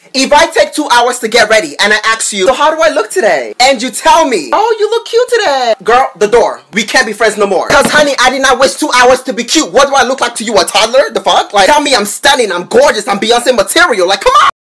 If I take 2 hours to get ready and I ask you, so how do I look today? And you tell me, oh, you look cute today. Girl, the door. We can't be friends no more. Cause honey, I did not waste 2 hours to be cute. What do I look like to you, a toddler? The fuck? Like, tell me I'm stunning, I'm gorgeous, I'm Beyonce material. Like, come on.